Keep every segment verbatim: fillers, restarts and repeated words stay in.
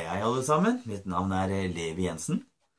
Hei alle sammen, mitt navn er Levi Jensen.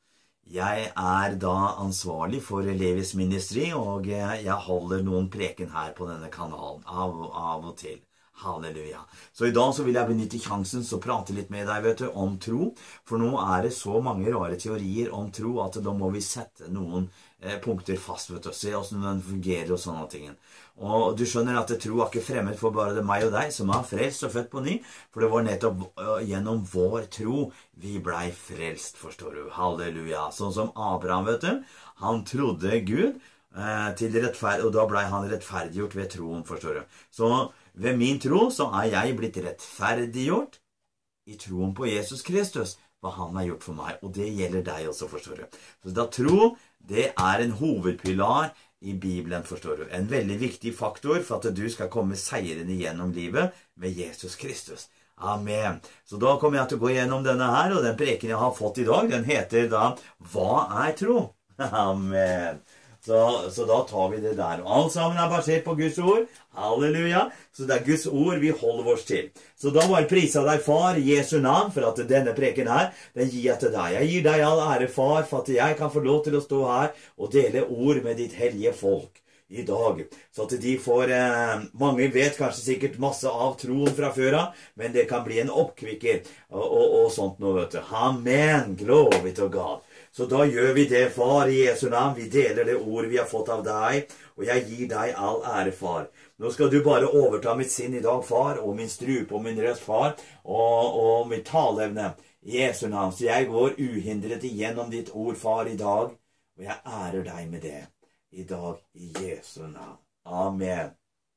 Jeg er da ansvarlig for Levis Ministry, og jeg holder noen preken her på denne kanalen av, av og til. Halleluja. Så i dag så vil jeg benytte sjansen så prate litt med deg, vet du, om tro. For nå er det så mange rare teorier om tro at da må vi sette noen eh, punkter fast, vet du, se hvordan den fungerer og sånne ting. Og du skjønner at tro er ikke fremmed for bare det meg og deg som er frelst og født på ny, for det var nettopp uh, gjennom vår tro vi blei frelst, forstår du. Halleluja. Sånn som Abraham, vet du, han trodde Gud uh, til rettferd, og da blei han rettferdiggjort ved troen, forstår du. Så ved min tro så er jeg blitt rettferdiggjort i troen på Jesus Kristus, hva han har gjort for meg, og det gjelder deg også, forstår du. Så da tro, det er en hovedpilar i Bibelen, forstår du. En veldig viktig faktor for at du skal komme seirende gjennom livet med Jesus Kristus. Amen. Så da kommer jeg til å gå gjennom denne her, og den preken jeg har fått i dag, den heter da, Hva er tro? Amen. Så, så da tar vi det der. Og alt sammen er basert på Guds ord. Halleluja. Så det er Guds ord vi holder oss til. Så da var prisa deg, far, i Jesu navn, for at denne preken her, den gir jeg til deg. Jeg gir deg all ære, far, for at jeg kan få lov til å stå her og dele ord med ditt hellige folk i dag. Så at de får, eh, mange vet kanskje sikkert masse av troen fra før av, men det kan bli en oppkvikker og, og, og sånt nå, vet du. Amen. Glory to God. Så da gjør vi det, far, i Jesu navn. Vi deler det ord vi har fått av deg, og jeg gir deg all ære, far. Nå skal du bare overta mitt sinn i dag, far, og min strupe og min røst, far, og, og mitt taleevne i Jesu navn. Så jeg går uhindret igjennom ditt ord, far, i dag, og jeg ærer deg med det i dag i Jesu navn. Amen.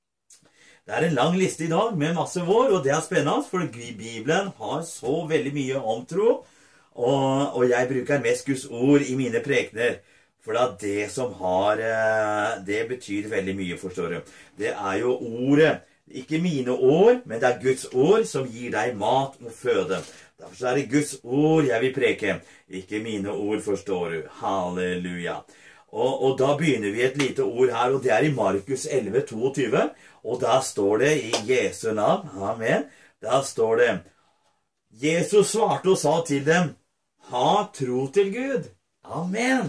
Det er en lang liste i dag med masse vår, og det er spennende, for Bibelen har så veldig mye om tro, Og, og jeg bruker mest Guds ord i mine prekener, for det er det som har, det betyr veldig mye, forstår du. Det er jo ordet, ikke mine ord, men det er Guds ord som gir deg mat og føde. Derfor er det Guds ord jeg vil preke, ikke mine ord, forstår du. Halleluja. Og, og da begynner vi et lite ord her, og det er i Markus elleve tjueto, og der står det i Jesu navn, amen, der står det, Jesus svarte og sa til dem, ha tro til Gud. Amen.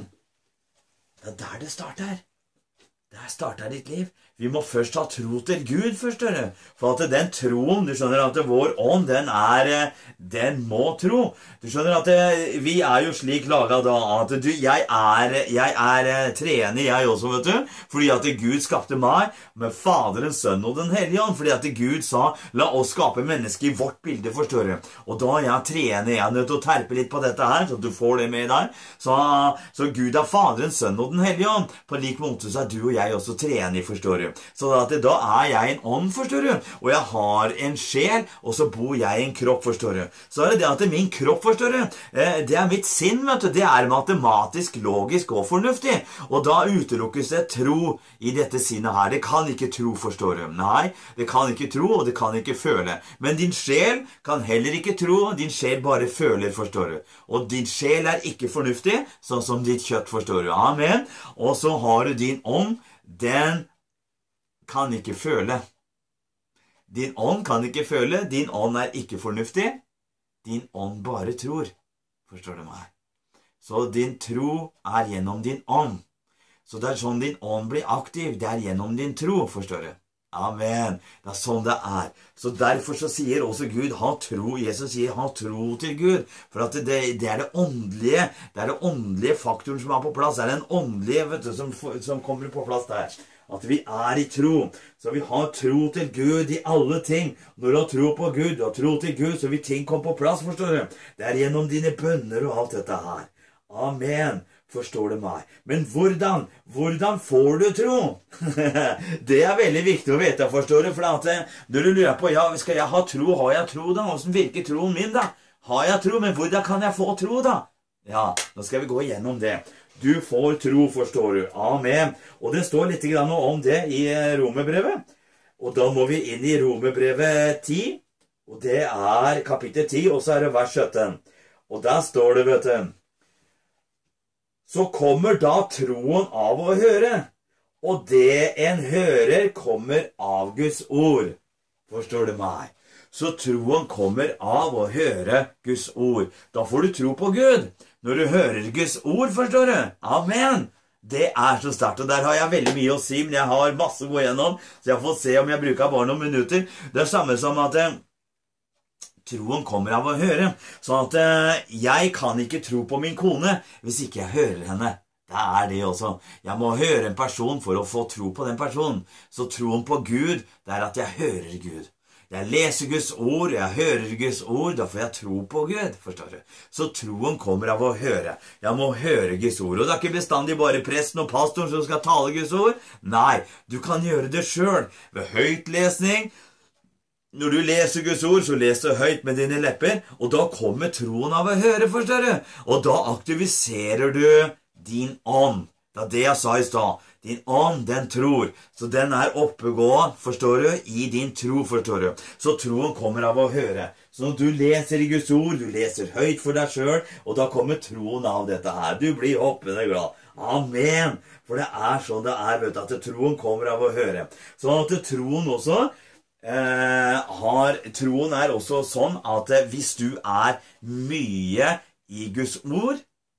Det er der det starter. Der starter ditt liv. Vi må først ha tro til Gud, forstår du. For at den troen, du skjønner at vår ånd, den er, den må tro. Du skjønner at vi er jo slik laget da, at du, jeg er, jeg er treenig, jeg også, vet du. Fordi at Gud skapte meg med Faderen, Sønnen og den Hellige Ånd. Fordi at Gud sa, la oss skape mennesker i vårt bilde, forstår du. Og da er jeg treenig, jeg er nødt til å terpe litt på dette her, så du får det med der. Så, så Gud er Faderen, Sønnen og den Hellige Ånd. På lik måte så er du og jeg også treenig, forstår du. Så at da er jeg en ånd, forstår du, og jeg har en sjel, og så bor jeg i en kropp, forstår du. Så er det det at min kropp, forstår du, det er mitt sinn, vet du, det er matematisk, logisk og fornuftig, og da utelukkes det tro i dette sinnet her. Det kan ikke tro, forstår du. Nei, det kan ikke tro, og det kan ikke føle. Men din sjel kan heller ikke tro, din sjel bare føler, forstår du. Og din sjel er ikke fornuftig, sånn som ditt kjøtt, forstår du. Amen. Og så har du din ånd, den kan ikke føle. Din ånd kan ikke føle, din ånd er ikke fornuftig, din ånd bare tror. Forstår du meg? Så din tro er gjennom din ånd. Så det er sånn din ånd blir aktiv, det er gjennom din tro, forstår du? Amen. Det er sånn det er. Så derfor så sier også Gud, ha tro. Jesus sier, ha tro til Gud. For at det, det er det åndelige, det er det åndelige faktoren som er på plass. Det er den åndelige, vet du, som, som kommer på plass der. At vi er i tro. Så vi har tro til Gud i alle ting. Når du har tro på Gud, du har tro til Gud, så vil ting komme på plass, forstår du. Det er gjennom dine bønner og alt dette her. Amen. Forstår du meg? Men hvordan? Hvordan får du tro? Det er veldig viktig å vite, forstår du? For at når du lurer på, ja, skal jeg ha tro? Har jeg tro da? Hvordan virker troen min da? Har jeg tro? Men hvordan kan jeg få tro da? Ja, nå skal vi gå igjennom det. Du får tro, forstår du. Amen. Og det står litt grann om det i Romerbrevet. Og da må vi inn i Romerbrevet ti. Og det er kapittel ti, og så er det vers sytten. Og der står det, vet du. Så kommer da troen av å høre. Og det en hører kommer av Guds ord. Forstår du meg? Så troen kommer av å høre Guds ord. Da får du tro på Gud. Når du hører Guds ord, forstår du? Amen! Det er så sterkt, og der har jeg veldig mye å si, men jeg har masse å gå gjennom, så jeg får se om jeg bruker bare noen minutter. Det er samme som at eh, troen kommer av å høre, sånn at eh, jeg kan ikke tro på min kone hvis ikke jeg hører henne. Det er det også. Jeg må høre en person for å få tro på den personen. Så troen på Gud, det er at jeg hører Gud. Jeg leser Guds ord, jeg hører Guds ord, da får jeg tro på Gud, forstår du? Så troen kommer av å høre. Jeg må høre Guds ord, og det er ikke bestandig bare presten og pastoren som skal tale Guds ord. Nei, du kan gjøre det selv, ved høytlesning. Når du leser Guds ord, så leser du høyt med dine lepper, og da kommer troen av å høre, forstår du? Og da aktiviserer du din ånd. Det er det jeg sa i stad. Din ånd, den tror. Så den er oppegående, forstår du, i din tro, forstår du. Så troen kommer av å høre. Så når du leser i Guds ord, du leser høyt for deg selv, og da kommer troen av dette her. Du blir hoppende glad. Amen! For det er sånn det er, vet du, at troen kommer av å høre. Sånn at troen også eh, har, troen er også sånn at hvis du er mye i Guds ord,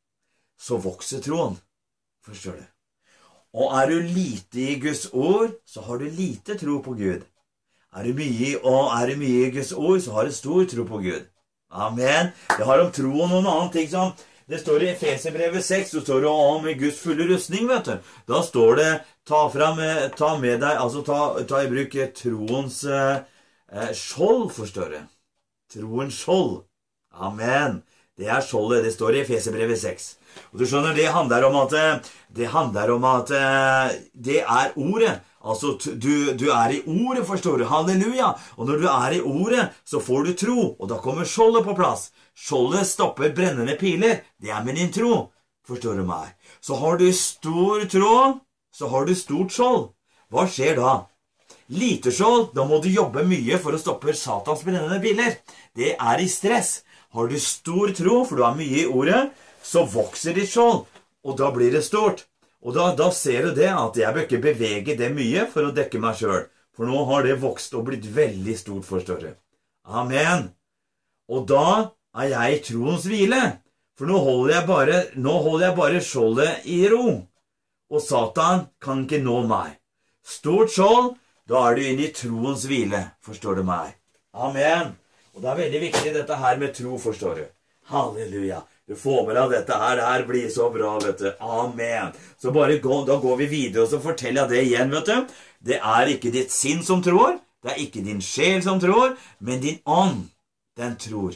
så vokser troen. Forstår du? Og er du lite i Guds ord, så har du lite tro på Gud. Er du mye, og er du mye i Guds ord, så har du stor tro på Gud. Amen. Det har om troen og noen annen ting som, det står i Efeserbrevet seks, så står det om Guds fulle rustning, vet du. Da står det, ta, frem, ta med deg, altså ta, ta i bruk troens eh, skjold, forstår du. Troens skjold. Amen. Det er skjoldet, det står i Efeserbrevet seks. Og du skjønner, det handler om at, det handler om at det er ordet. Altså, du, du er i ordet, forstår du. Halleluja! Og når du er i ordet, så får du tro, og da kommer skjoldet på plass. Skjoldet stopper brennende piler. Det er med din tro, forstår du meg. Så har du stor tro, så har du stort skjold. Hva skjer da? Lite skjold, da må du jobbe mye for å stoppe satans brennende piler. Det er i stress. Har du stor tro, for du er mye i ordet, så vokser ditt skjold, og da blir det stort. Og da, da ser du det, at jeg bør ikke bevege det mye for å dekke meg selv. For nå har det vokst og blitt veldig stort, forstår du. Amen. Og da er jeg i troens hvile. For nå holder jeg bare, nå holder jeg bare skjoldet i ro. Og Satan kan ikke nå meg. Stort skjold, da er du inne i troens hvile, forstår du meg. Amen. Og det er veldig viktig dette her med tro, forstår du. Halleluja. Du får med deg dette her, det her blir så bra, vet du. Amen. Så bare gå, da går vi videre, og så forteller jeg det igjen, vet du. Det er ikke ditt sinn som tror, det er ikke din sjel som tror, men din ånd, den tror.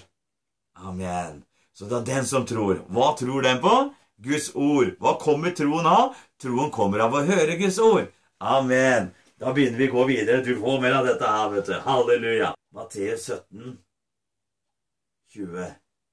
Amen. Så det er den som tror. Hva tror den på? Guds ord. Hva kommer troen av? Troen kommer av å høre Guds ord. Amen. Da begynner vi å gå videre. Du får med deg dette her, vet du. Halleluja. Matteus sytten, tjue.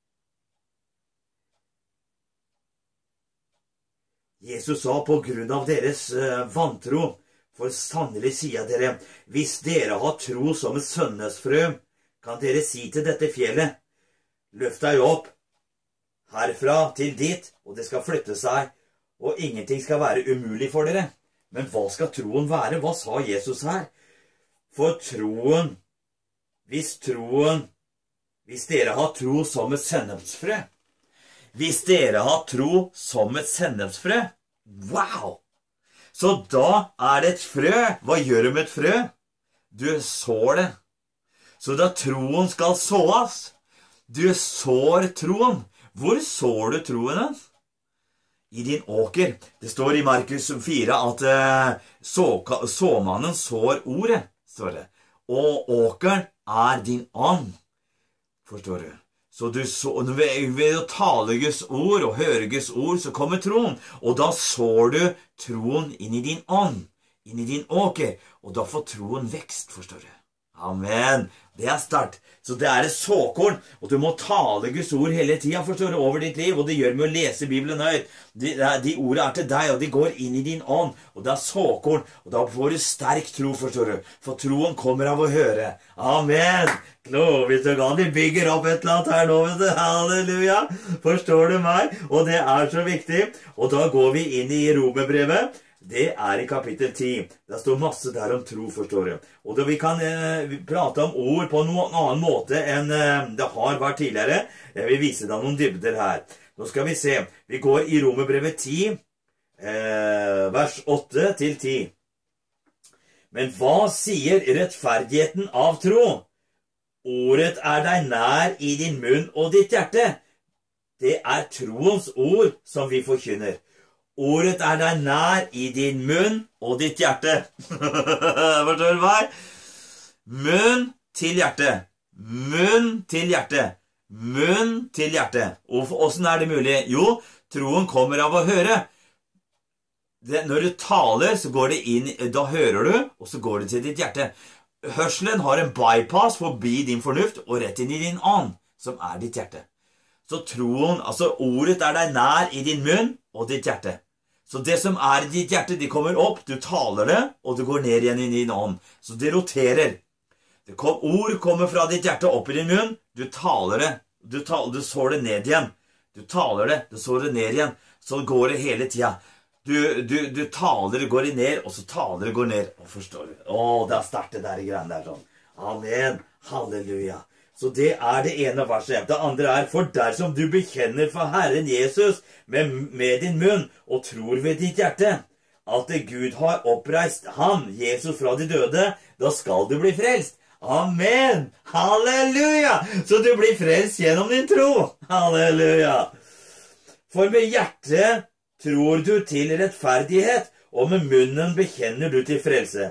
Jesus sa på grunn av deres uh, vantro, for sannelig sier dere, hvis dere har tro som et sønnesfrø, kan dere si til dette fjellet, løft deg opp herfra til dit, og det skal flytte seg, og ingenting skal være umulig for dere. Men hva skal troen være? Hva sa Jesus her? For troen, hvis troen, hvis dere har tro som et sennepsfrø, hvis dere har tro som et sennepsfrø, wow! Så da er det et frø. Hva gjør du med et frø? Du sår det. Så da troen skal såes, du sår troen. Hvor sår du troen? I din åker. Det står i Markus fire at uh, så, såmannen sår ordet, står det. Og åkeren er din ånd. Forstår du? Så du så, ved, ved å tale Guds ord og høre Guds ord, så kommer troen. Og da sår du troen inn i din ånd, inn i din åker. Og da får troen vekst, forstår du. Amen. Det er sterkt. Så det er et såkorn, og du må tale Guds ord hele tiden, forstår du, over ditt liv, og det gjør med å lese Bibelen høyt. De, de ordene er til deg, og de går inn i din ånd, og det er såkorn, og da får du sterk tro, forstår du, for troen kommer av å høre. Amen. Glory to God. Vi bygger opp et eller annet her nå, vet du. Halleluja. Forstår du meg? Og det er så viktig. Og da går vi inn i Romerbrevet. det er i kapittel ti. Det står masse der om tro, forstår du. Og da vi kan eh, prate om ord på noen annen måte enn eh, det har vært tidligere, jeg vil vise deg noen dybder her. Nå skal vi se. Vi går i Romerbrevet ti, eh, vers åtte til ti. Men hva sier rettferdigheten av tro? Ordet er deg nær i din munn og ditt hjerte. Det er troens ord som vi forkynner. Ordet er deg nær i din munn og ditt hjerte. Forstår du hva? Munn til hjerte. Munn til hjerte. Munn til hjerte. Og hvordan er det mulig? Jo, troen kommer av å høre. Det, når du taler, så går det inn, da hører du, og så går det til ditt hjerte. Hørselen har en bypass forbi din fornuft og rett inn i din ånd, som er ditt hjerte. Så troen, altså ordet er deg nær i din munn og ditt hjerte. Så det som er i ditt hjerte, de kommer opp, du taler det, og det går ned igjen i din ånd. Så det roterer. Det kom, ord kommer fra ditt hjerte opp i din munn, du taler det, du, taler, du sår det ned igjen. Du taler det, du sår det ned igjen, så går det hele tiden. Du, du, du taler det, går det ned, og så taler det, går ned. Og forstår du? Åh, det er sterkt det der i greiene der sånn. Amen, halleluja. Så det er det ene verset. Det andre er, for dersom du bekjenner for Herren Jesus med, med din munn og tror ved ditt hjerte, at Gud har oppreist ham, Jesus fra de døde, da skal du bli frelst. Amen! Halleluja! Så du blir frelst gjennom din tro. Halleluja! For med hjertet tror du til rettferdighet, og med munnen bekjenner du til frelse.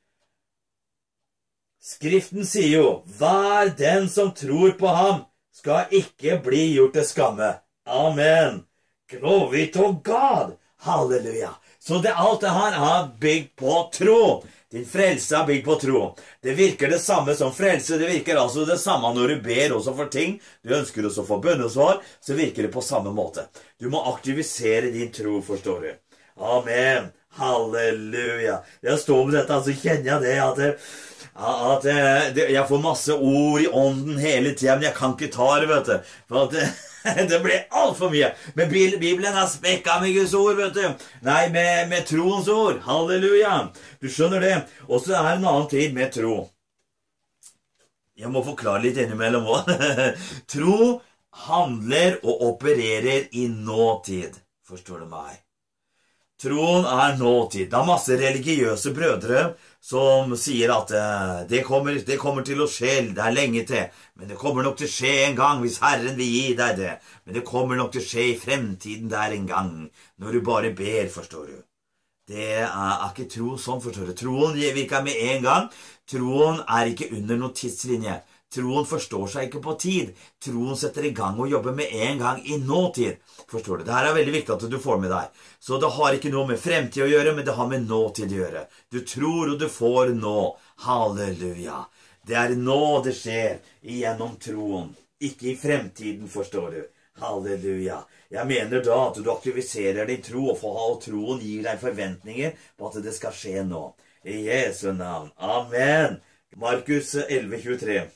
Skriften sier jo, hver den som tror på ham, skal ikke bli gjort til skamme. Amen. Glory to God. Halleluja. Så det, alt det her er bygd på tro. Din frelse er bygd på tro. Det virker det samme som frelse. Det virker altså det samme når du ber også for ting. Du ønsker også få bønnesvar, så virker det på samme måte. Du må aktivisere din tro, forstår du. Amen. Halleluja. Jeg står med dette, så kjenner jeg det at det, at det, jeg får masse ord i ånden hele tiden, men jeg kan ikke ta det, vet du. For at det, det blir alt for mye. Men Bibelen er spekket med Guds ord, vet du. Nei, med, med troens ord. Halleluja. Du skjønner det. Og så er det en annen tid med tro. Jeg må forklare litt innimellom også. Tro handler og opererer i nåtid. Forstår du meg? Troen er nåtid. Det er masse religiøse brødre som sier at det kommer, det kommer til å skje, det er lenge til. Men det kommer nok til å skje en gang hvis Herren vil gi deg det. Men det kommer nok til å skje i fremtiden der en gang, når du bare ber, forstår du. Det er, er ikke tro sånn, forstår du. Troen virker med en gang. Troen er ikke under noen tidslinje. Troen forstår seg ikke på tid. Troen setter i gang og jobber med en gang i nåtid. Forstår du? Det her er veldig viktig at du får med deg. Så det har ikke noe med fremtid å gjøre, men det har med nåtid å gjøre. Du tror og du får nå. Halleluja. Det er nå det skjer gjennom troen. Ikke i fremtiden, forstår du. Halleluja. Jeg mener da at du aktiviserer din tro, og for å troen gir deg forventninger på at det skal skje nå. I Jesu navn. Amen. Markus elleve tjuetre.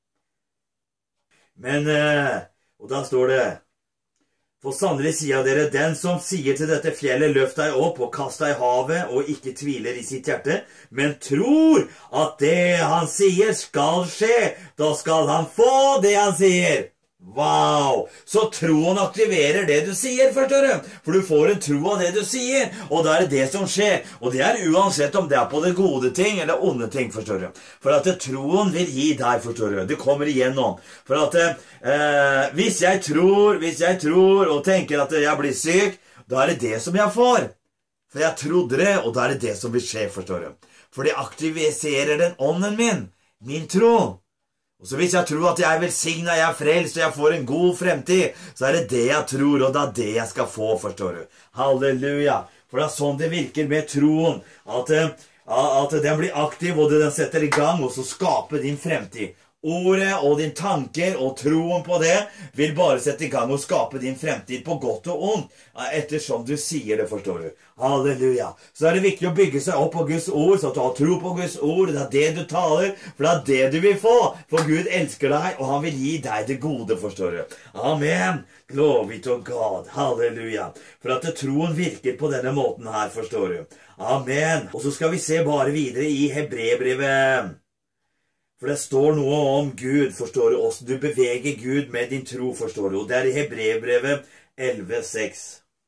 Men, og da står det, for sannelig sier dere, den som sier til dette fjellet, løft deg opp og kast deg i havet, og ikke tviler i sitt hjerte, men tror at det han sier skal skje, da skal han få det han sier. Wow! Så troen aktiverer det du sier, forstår du? For du får en tro av det du sier, og da er det det som skjer. Og det er uansett om det er på det gode ting eller onde ting, forstår du. For at troen vil gi deg, forstår du. Det kommer igjennom. For at eh, hvis jeg tror, hvis jeg tror og tenker at jeg blir syk, da er det det som jeg får. For jeg trodde det, og da er det det som vil skje, forstår du. For det aktiviserer den ånden min, min tro. Og så hvis jeg tror at jeg er velsignet, jeg er frelst, og jeg får en god fremtid, så er det det jeg tror, og det er det jeg skal få, forstår du. Halleluja. For det er sånn det virker med troen, at, at den blir aktiv, og den setter i gang, og så skaper din fremtid. Ordet og din tanker og troen på det vil bare sette i gang og skape din fremtid på godt og ondt, ettersom du sier det, forstår du. Halleluja. Så er det viktig å bygge seg opp på Guds ord, så at du har tro på Guds ord. Det er det du taler, for det er det du vil få. For Gud elsker deg, og han vil gi deg det gode, forstår du. Amen. Glory to God. Halleluja. For at troen virker på denne måten her, forstår du. Amen. Og så skal vi se bare videre i Hebreerbrevet. For det står noe om Gud, forstår du, også du beveger Gud med din tro, forstår du. Og det er i Hebreerbrevet elleve seks.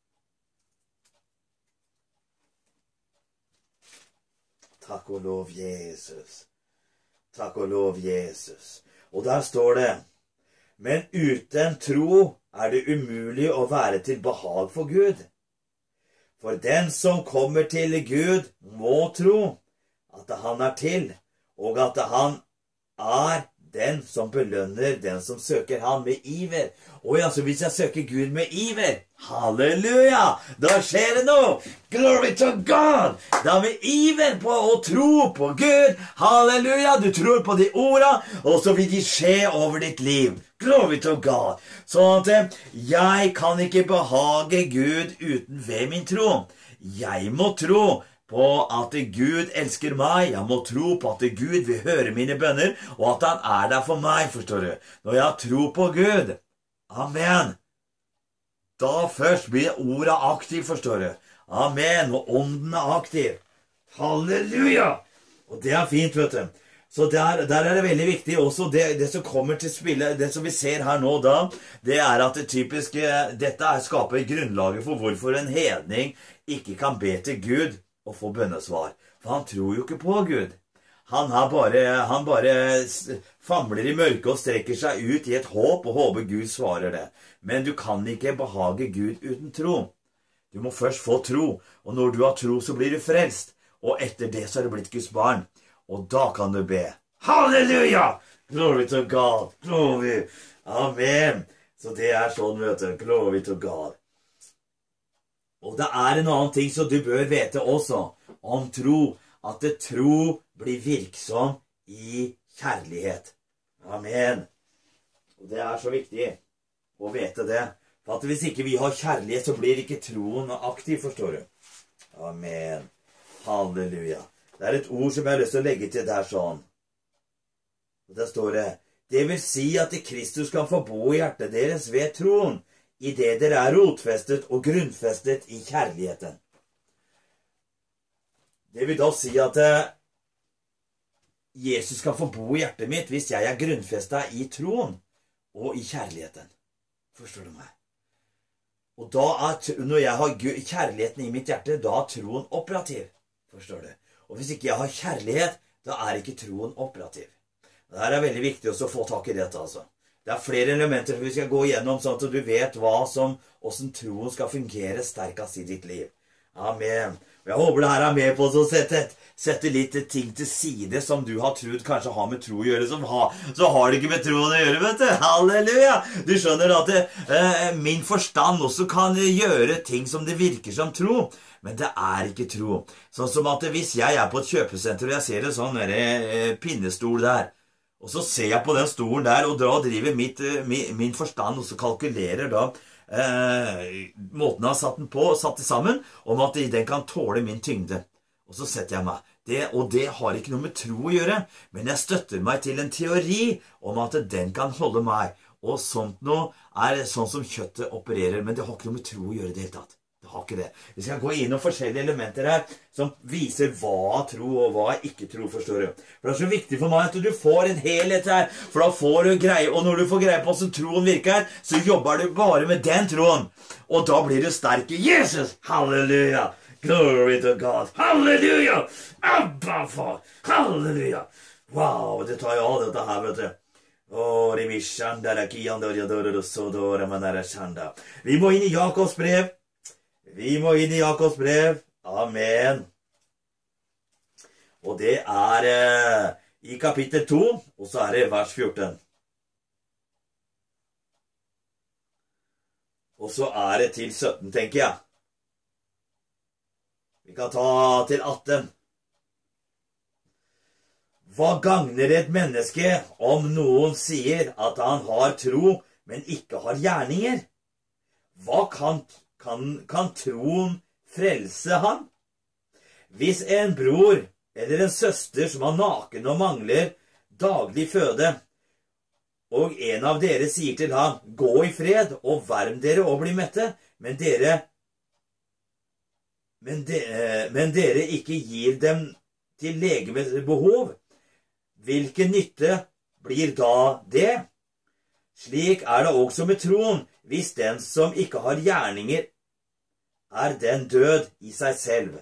Takk og lov, Jesus. Takk og lov, Jesus. Og der står det, men uten tro er det umulig å være til behag for Gud. For den som kommer til Gud må tro at han er til, og at han er den som belønner den som søker han med iver. Og ja, så hvis jeg søker Gud med iver, halleluja, da skjer det noe. Glory to God. Da er vi iver på å tro på Gud. Halleluja, du tror på de orda, og så vil de skje over ditt liv. Glory to God. Så at jeg kan ikke behage Gud uten ved min tro. Jeg må tro på at Gud elsker meg. Jeg må tro på at Gud vil høre mine bønner, og at han er der for meg, forstår du. Når jeg tror på Gud, amen, da først blir ordet aktiv, forstår du. Amen, og ånden er aktiv. Halleluja! Og det er fint, vet du. Så der, der er det veldig viktig også, det, det som kommer til spillet, det som vi ser her nå da, det er at det typiske, dette er skaper grunnlaget for hvorfor en hedning ikke kan be til Gud og få bønnesvar. For han tror jo ikke på Gud. Han, bare, han bare famler i mørket og strekker seg ut i et håp og håper Gud svarer det. Men du kan ikke behage Gud uten tro. Du må først få tro, og når du har tro så blir du frelst. Og etter det så er du blitt Guds barn. Og da kan du be. Halleluja! Glory to God! Glory! Amen! Så det er sånn, vet du. Glory to God. Og det er en annen ting som du bør vite også om tro, at det tro blir virksom i kjærlighet. Amen. Og det er så viktig å vite det. For at hvis ikke vi har kjærlighet, så blir ikke troen aktiv, forstår du. Amen. Halleluja. Det er et ord som jeg har lyst til å legge til der sånn. Og der står det, det vil si at Kristus kan få bo i hjertet deres ved troen, i det dere er rotfestet og grunnfestet i kjærligheten. Det vil da si at Jesus kan få bo i hjertet mitt hvis jeg er grunnfestet i troen og i kjærligheten. Forstår du meg? Og da er, når jeg har kjærligheten i mitt hjerte, da er troen operativ. Forstår du? Og hvis ikke jeg har kjærlighet, da er ikke troen operativ. Det her er veldig viktig også å få tak i dette, altså. Det er flere elementer som vi skal gå igjennom, sånn at du vet hva som, hvordan troen skal fungere sterkest i ditt liv. Amen. Og jeg håper det her er med på å sette, sette litt ting til side som du har trodd kanskje har med tro å gjøre, som har, så har det ikke med troen å gjøre, vet du. Halleluja! Du skjønner at det, eh, min forstand også kan gjøre ting som det virker som tro, men det er ikke tro. Sånn som at hvis jeg er på et kjøpesenter og jeg ser en sånn der, eh, pinnestol der, og så ser jeg på den stolen der, og da driver mitt, min, min forstand og så kalkulerer da eh, måten jeg har satt den på, satt det sammen, om at den kan tåle min tyngde. Og så setter jeg meg. Det, og det har ikke noe med tro å gjøre, men jeg støtter meg til en teori om at den kan holde meg. Og sånt noe er sånn som kjøttet opererer, men det har ikke noe med tro å gjøre det hele tatt. Det har ikke det. Vi skal gå inn og forskjellige elementer her som viser hva tro og hva ikke tro, forstår du. For det er så viktig for meg at du får en helhet her, for da får du greie, og når du får greie på hvordan troen virker, så jobber du bare med den troen, og da blir du sterk i Jesus. Halleluja! Glory to God! Halleluja! Abba, far! Halleluja! Wow, det tar jo all dette her, vet du. Vi må inn i Jakobs brev. Vi må inn i Jakobs brev. Amen. Og det er eh, i kapittel to, og så er det vers fjorten. Og så er det til sytten, tenker jeg. Vi kan ta til atten. Hva gagner et menneske om noen sier at han har tro, men ikke har gjerninger? Hva kan, kan, kan troen frelse han? Hvis en bror eller en søster som er naken og mangler daglig føde, og en av dere sier til ham, gå i fred og varm dere og bli mette, men dere, men de, men dere ikke gir dem til legemets behov, hvilken nytte blir da det? Slik er det også med troen, hvis den som ikke har gjerninger, er den død i seg selv.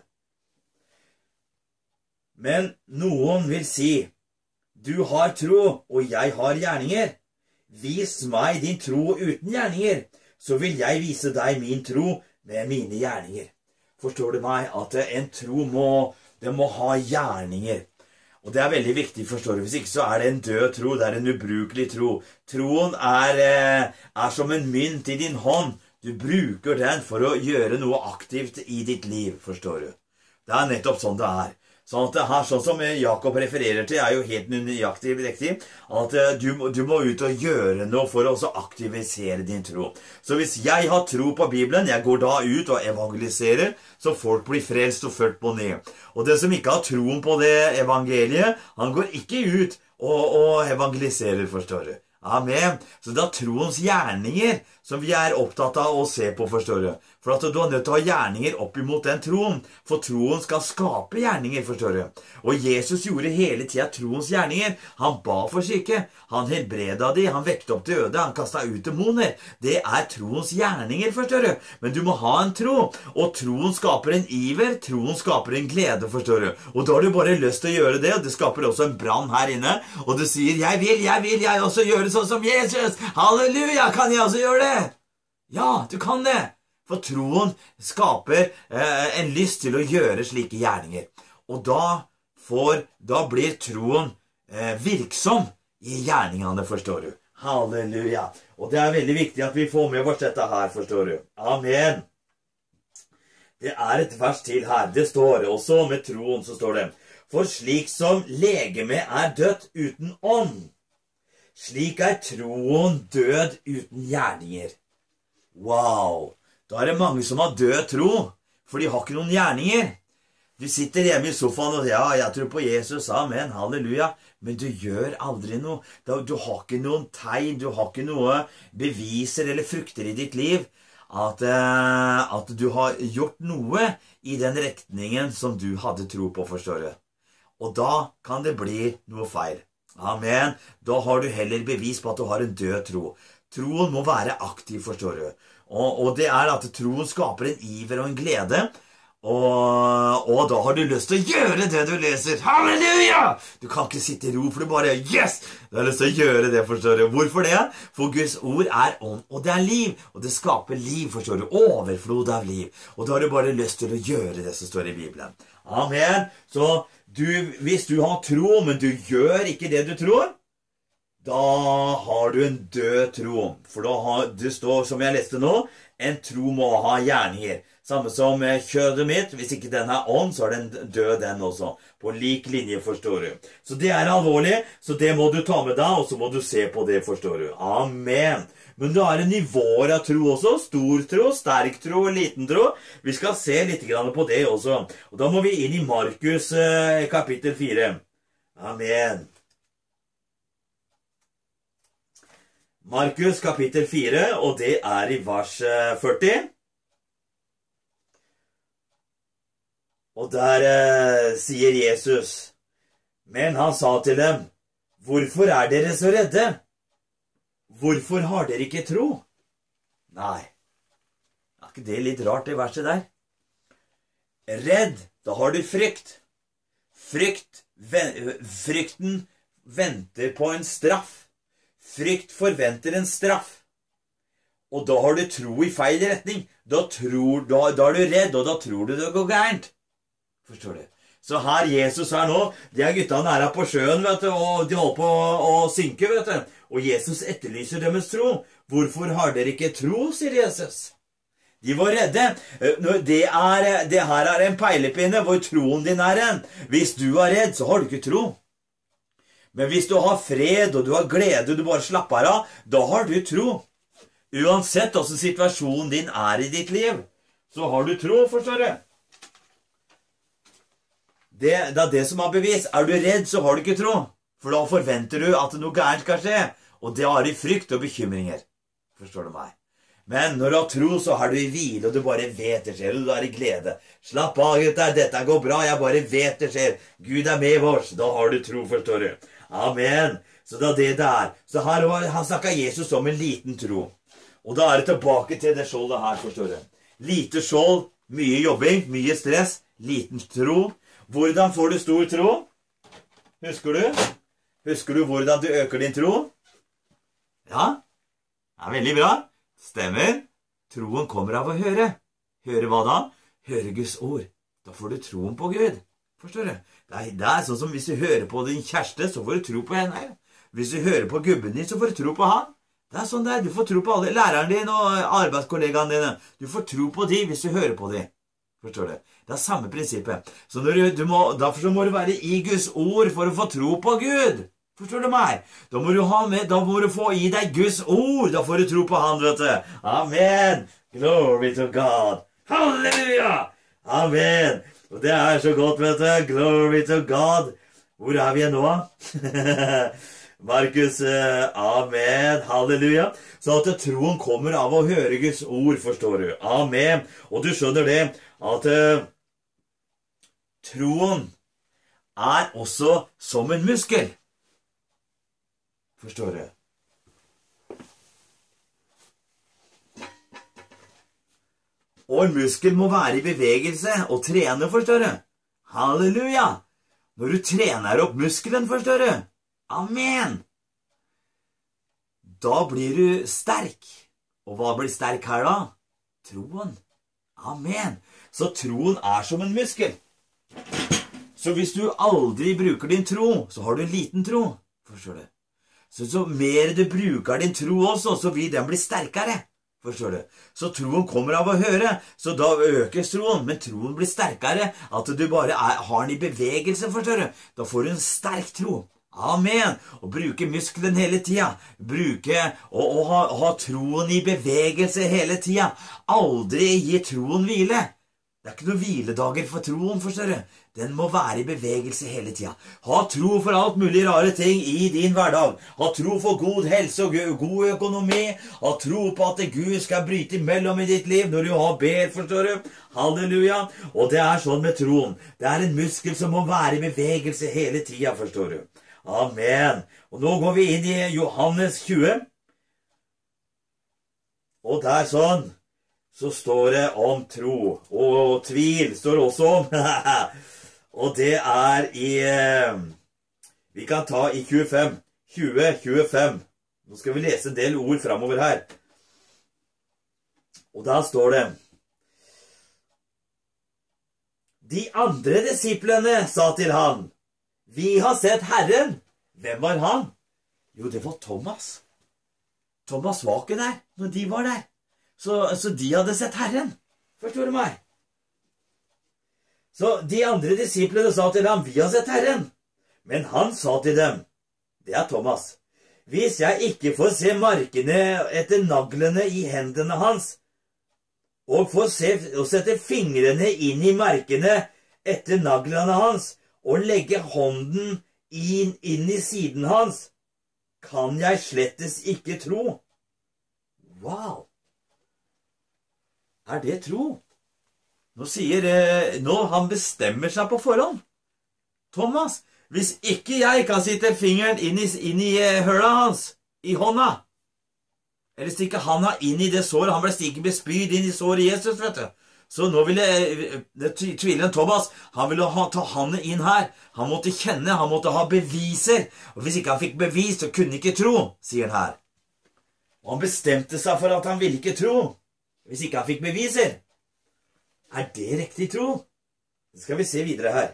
Men noen vil si, du har tro, og jeg har gjerninger. Vis meg din tro uten gjerninger, så vil jeg vise deg min tro med mine gjerninger. Forstår du meg at en tro må, det må ha gjerninger. Og det er veldig viktig, forstår du. Hvis ikke så er det en død tro, det er en ubrukelig tro. Troen er, er som en mynt i din hånd. Du bruker den for å gjøre noe aktivt i ditt liv, forstår du. Det er nettopp sånn det er. Sånn at det her, sånn som Jakob refererer til, er jo helt nøyaktig riktig, at du, du må ut og gjøre noe for å også aktivisere din tro. Så hvis jeg har tro på Bibelen, jeg går da ut og evangeliserer, så folk blir frelst og ført på ned. Og det som ikke har troen på det evangeliet, han går ikke ut og, og evangeliserer, forstår du. Amen. Så det er troens gjerninger som vi er opptatt av å se på, forstår du. For at du er nødt til å ha gjerninger opp imot den troen. For troen skal skape gjerninger, forstår du. Og Jesus gjorde hele tiden troens gjerninger. Han ba for syke, han helbreda de, han vekte opp døde, han kastet ut demoner. Det er troens gjerninger, forstår du. Men du må ha en tro. Og troen skaper en iver, troen skaper en glede, forstår du. Og da har du bare lyst til å gjøre det, og det skaper også en brann her inne. Og du sier, jeg vil, jeg vil, jeg også gjøre sånn som Jesus. Halleluja, kan jeg også gjøre det? Ja, du kan det. For troen skaper eh, en lyst til å gjøre slike gjerninger. Og da, får, da blir troen eh, virksom i gjerningene, forstår du. Halleluja. Og det er veldig viktig at vi får med oss dette her, forstår du. Amen. Det er et vers til her. Det står også med troen, så står det. For slik som legeme er dødt uten ånd, slik er troen død uten gjerninger. Wow! Da er det mange som har død tro, for de har ikke noen gjerninger. Du sitter hjemme i sofaen og ja, jeg tror på Jesus, amen, halleluja, men du gjør aldri noe. Du har ikke noen tegn, du har ikke noe beviser eller frukter i ditt liv at, at du har gjort noe i den retningen som du hadde tro på, forstår du. Og da kan det bli noe feil. Amen. Da har du heller bevis på at du har en død tro. Troen må være aktiv, forstår du. Og, og det er at troen skaper en iver og en glede, og, og da har du lyst til å gjøre det du leser. Halleluja! Du kan ikke sitte i ro, for du bare, yes! Du har lyst til å gjøre det, forstår du. Hvorfor det? For Guds ord er ånd, og det er liv, og det skaper liv, forstår du. Overflod av liv. Og da har du bare lyst til å gjøre det som står i Bibelen. Amen. Så du, hvis du har tro, men du gjør ikke det du tror, da har du en død tro. For da har, det står, som jeg leste nå, en tro må ha gjerninger. Samme som kjødet mitt, hvis ikke den er ånd, så er den død den også. På lik linje, forstår du. Så det er alvorlig, så det må du ta med deg, og så må du se på det, forstår du. Amen. Men da er det nivåer av tro også, stor tro, sterk tro, liten tro. Vi skal se litt på det også. Og da må vi inn i Markus eh, kapittel fire. Amen. Markus kapittel fire, og det er i vers førti. Og der eh, sier Jesus, men han sa til dem, hvorfor er dere så redde? Hvorfor har dere ikke tro? Nei, er ikke det litt rart det verset der? Redd, da har du frykt. Frykt, ven, frykten venter på en straff. Frykt forventer en straff. Og da har du tro i feil retning. Da, tror, da, da er du redd, og da tror du det går gærent. Forstår du? Så her Jesus er nå, de er guttene her på sjøen, vet du, og de holder på å synke, vet du. Og Jesus etterlyser deres tro. Hvorfor har dere ikke tro, sier Jesus. De var redde. Det, er, det her er en peilepinne hvor troen din er en. Hvis du er redd, så har du ikke tro. Men hvis du har fred, og du har glede, og du bare slapper av, da har du tro. Uansett hvordan situasjonen din er i ditt liv, så har du tro, forstår du. Det, det er det som er bevis. Er du redd, så har du ikke tro. For da forventer du at noe gærent skal skje, og det har i frykt og bekymringer. Forstår du meg? Men når du har tro, så har du i hvile, og du bare vet det skjer, og du er i glede. Slapp av, gutter, dette går bra, jeg bare vet det skjer. Gud er med oss, da har du tro, forstår du. Amen. Så det er det det er. Så her han snakket Jesus om en liten tro. Og da er det tilbake til det skjoldet her, forstår du. Lite skjold, mye jobbing, mye stress, liten tro. Hvordan får du stor tro? Husker du? Husker du hvordan du øker din tro? Ja, det er veldig bra. Stemmer. Troen kommer av å høre. Høre hva da? Høre Guds ord. Da får du troen på Gud. Forstår du? Det er, det er sånn som hvis du hører på din kjæreste, så får du tro på henne. Hvis du hører på gubben din, så får du tro på han. Det er sånn det er. Du får tro på alle læreren din og arbeidskollegaene dine. Du får tro på de hvis du hører på de. Forstår du? Det er samme prinsippet. Så når du, du må, derfor så må du være i Guds ord for å få tro på Gud. Forstår du meg? Da må du ha med, da må du få i deg Guds ord. Da får du tro på han, vet du. Amen. Glory to God. Halleluja. Amen. Og det er så godt, vet du. Glory to God. Hvor er vi nå? Markus, amen, halleluja. Så at troen kommer av å høre Guds ord, forstår du. Amen. Og du skjønner det, at uh, troen er også som en muskel. Forstår du? Og en muskel må være i bevegelse og trene, forstår du. Halleluja! Når du trener opp muskelen, forstår du. Amen! Da blir du sterk. Og hva blir sterk her da? Troen. Amen! Så troen er som en muskel. Så hvis du aldri bruker din tro, så har du en liten tro. Forstår du? Så, så mer du bruker din tro også, så vil den bli sterkere. Forstår du? Så troen kommer av å høre, så da økes troen, men troen blir sterkere, at du bare er, har den i bevegelse, forstår du? Da får du en sterk tro. Amen! Og bruke muskelen hele tida. Bruke og, og ha, ha troen i bevegelse hele tida. Aldri gi troen hvile. Det er ikke noen hviledager for troen, forstår du. Den må være i bevegelse hele tida. Ha tro for alt mulig rare ting i din hverdag. Ha tro for god helse og god økonomi. Ha tro på at Gud skal bryte imellom i ditt liv når du har ber, forstår du. Halleluja. Og det er sånn med troen. Det er en muskel som må være i bevegelse hele tida, forstår du. Amen. Og nå går vi inn i Johannes tjue. Og det er sånn. Så står det om tro, og tvil står også om, og det er i, vi kan ta i tjuefem, tjue tjuefem, nå skal vi lese en del ord fremover her, og da står det, de andre disiplene sa til han, vi har sett Herren. Hvem var han? Jo, det var Thomas. Thomas var ikke der når de var der. Så, så de hadde sett Herren. Forstår du meg? Så de andre disiplene sa til ham, vi har sett Herren. Men han sa til dem, det er Thomas, hvis jeg ikke får se markene etter naglene i hendene hans, og får se, og sette fingrene inn i markene etter naglene hans, og legge hånden inn, inn i siden hans, kan jeg slettes ikke tro. Wow! Er det tro? Nå sier, nå han bestemmer seg på forhånd. Thomas, hvis ikke jeg kan sitte fingeren inn i, inn i høla hans, i hånda, eller stikke handa inn i det såret, han ble stikket med spyd inn i såret Jesus, vet du. Så nå ville tvileren Thomas, han ville ha, ta handen inn her. Han måtte kjenne, han måtte ha beviser. Og hvis ikke han fikk bevis, så kunne han ikke tro, sier han her. Og han bestemte seg for at han ville ikke tro. Hvis ikke han fikk beviser. Er det riktig tro? Det skal vi se videre her.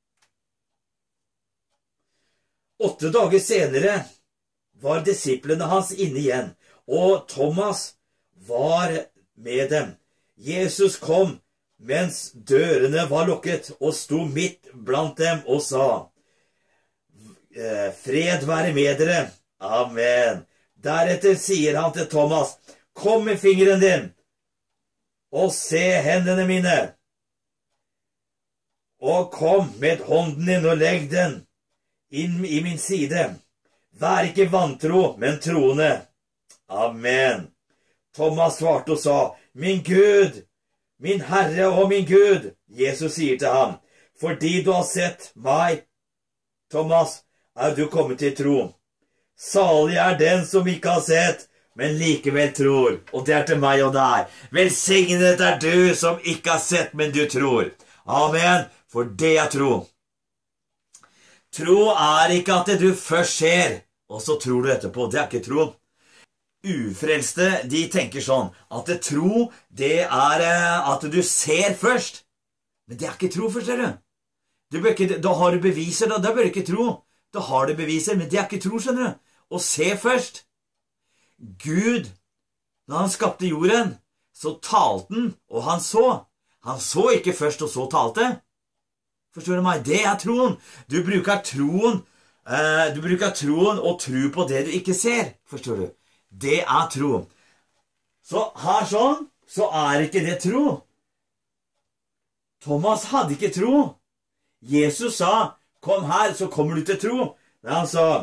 Åtte dager senere var disiplene hans inne igjen, og Thomas var med dem. Jesus kom mens dørene var lukket, og sto midt blant dem og sa, eh, fred være med dere. Amen. Deretter sier han til Thomas, kom med fingeren din, og se hendene mine. Og kom med hånden din og legg den inn i min side. Vær ikke vantro, men troende. Amen. Thomas svarte og sa, min Gud, min Herre og min Gud. Jesus sier til ham, fordi du har sett meg, Thomas, er du kommet til tro. Salig er den som ikke har sett, men likevel tror. Og det er til meg og deg. Velsignet er du som ikke har sett, men du tror. Amen. For det er tro. Tro er ikke at du først ser, og så tror du etterpå. Det er ikke tro. Ufrelste, de tenker sånn, at tro, det er at du ser først. Men det er ikke tro, forstår du. du ikke, da har du beviser, da, da bør du ikke tro. Da har du beviser, men det er ikke tro, skjønner du. Og se først. Gud, når han skapte jorden, så talte han, og han så. Han så ikke først, og så talte. Forstår du meg? Det er troen. Du bruker troen, eh, du bruker troen og tro på det du ikke ser. Forstår du? Det er tro. Så her sånn, så er ikke det tro. Thomas hadde ikke tro. Jesus sa, kom her, så kommer du til tro. Men han sa,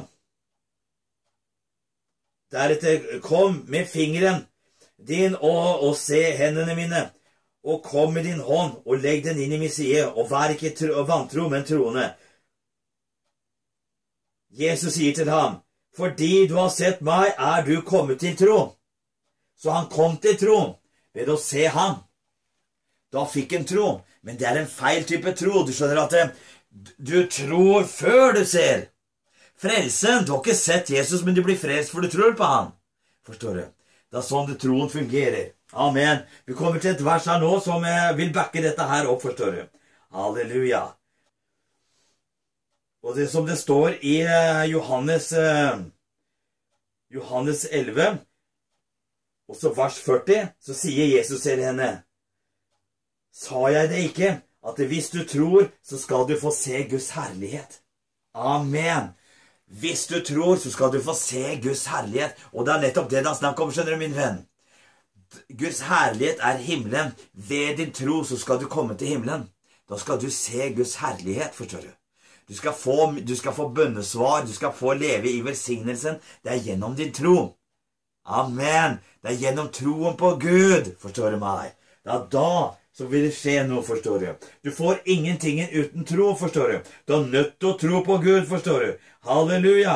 deretter kom med fingeren din og, og se hendene mine, og kom med din hånd og legg den inn i min side, og vær ikke tro, vantro, men troende. Jesus sier til ham, fordi du har sett meg, er du kommet til tro. Så han kom til tro ved å se ham. Da fikk han tro, men det er en feil type tro. Du skjønner at du tror før du ser. Frelsen, du har ikke sett Jesus, men du blir frelst for du tror på han. Forstår du? Det er sånn det troen fungerer. Amen. Vi kommer til et vers her nå som vil backe dette her opp, forstår du. Halleluja. Og det som det står i Johannes, Johannes elleve, og så vers førti, så sier Jesus til henne, sa jeg det ikke, at hvis du tror, så skal du få se Guds herlighet. Amen. Hvis du tror, så skal du få se Guds herlighet. Og det er nettopp det han snakker om, skjønner du, min venn. Guds herlighet er himmelen. Ved din tro så skal du komme til himmelen. Da skal du se Guds herlighet, forstår du. Du skal få, du skal få bønnesvar, du skal få leve i velsignelsen. Det er gjennom din tro. Amen. Det er gjennom troen på Gud, forstår du meg. Det er da så vil det skje noe, forstår du. Du får ingenting uten tro, forstår du. Du er nødt til å tro på Gud, forstår du. Halleluja.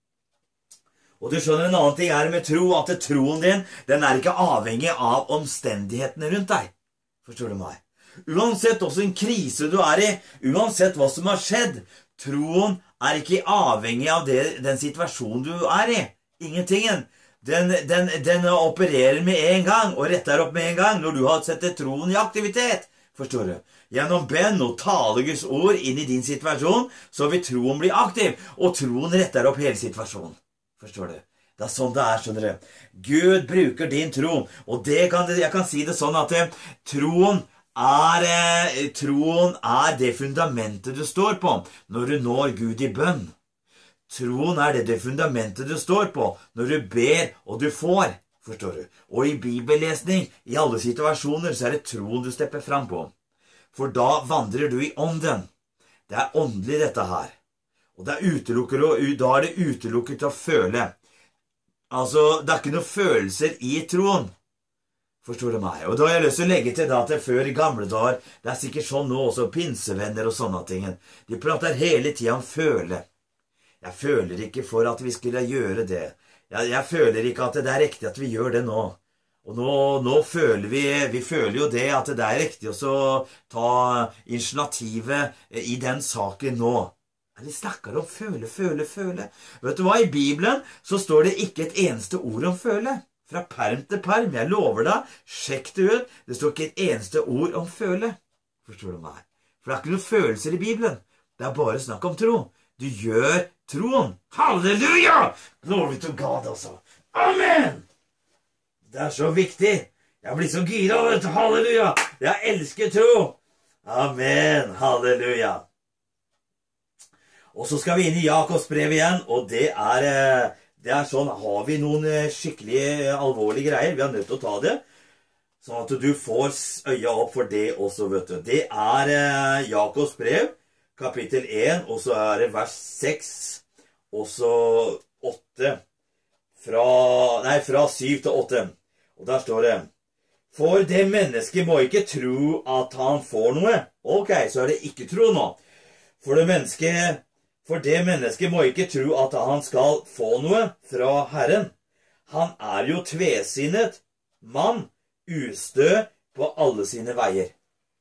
Og du skjønner en annen ting er med tro, at troen din, den er ikke avhengig av omstendighetene rundt deg. Forstår du meg? Uansett også en krise du er i, uansett hva som har skjedd, troen er ikke avhengig av det, den situasjonen du er i. Ingentingen. Den, den, den opererer med en gang, og retter opp med en gang, når du har sett troen i aktivitet. Forstår du? Gjennom bønn og tale Guds ord inn i din situasjon, så vil troen bli aktiv, og troen retter opp hele situasjonen. Forstår du? Det er sånn det er, skjønner du. Gud bruker din tro, og det kan, jeg kan si det sånn at troen er, troen er det fundamentet du står på når du når Gud i bønn. Troen er det, det fundamentet du står på når du ber og du får, forstår du. Og i bibellesning, i alle situasjoner, så er det troen du stepper frem på. For da vandrer du i ånden. Det er åndelig dette her. Og det er utelukket, da er det utelukket å føle. Altså, det er ikke noen følelser i troen. Forstår du meg? Og da har jeg lyst til å legge til da, at før i gamle dager, det er sikkert sånn nå også, pinsevenner og sånne ting. De prater hele tiden om føle. Jeg føler ikke for at vi skulle gjøre det. Jeg, jeg føler ikke at det er riktig at vi gjør det nå. Og nå, nå føler vi, vi føler jo det at det er riktig å ta initiativet i den saken nå. De snakker om føle, føle, føle. Vet du hva? I Bibelen så står det ikke et eneste ord om føle. Fra perm til perm, jeg lover deg, sjekk det ut. Det står ikke et eneste ord om føle. Forstår du meg? For det er ikke noen følelser i Bibelen. Det er bare snakk om tro. Du gjør troen. Halleluja! Glory to God, altså. Amen! Det er så viktig. Jeg blir så gira, vet du. Halleluja! Jeg elsker tro. Amen. Halleluja. Og så skal vi inn i Jakobs brev igjen, og det er, det er sånn, har vi noen skikkelig alvorlige greier, vi er nødt til å ta det, sånn at du får øya opp for det også, vet du. Det er Jakobs brev, kapittel én, og så er det vers seks, og så åtte, fra, nei, fra syv til åtte. Og der står det, for det mennesket må ikke tro at han får noe. Ok, så er det ikke tro nå. For det mennesket, for det mennesket må ikke tro at han skal få noe fra Herren. Han er jo tvesinnet mann, ustø på alle sine veier.